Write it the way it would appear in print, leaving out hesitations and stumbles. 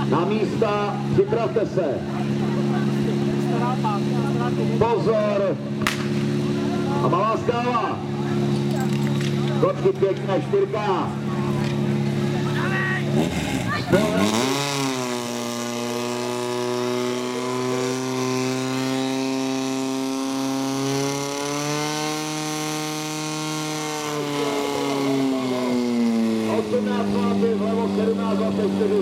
Na místa, připravte se. Pozor. A malá skála. Kočky pěkné, 4K. Vlevo 17, 24.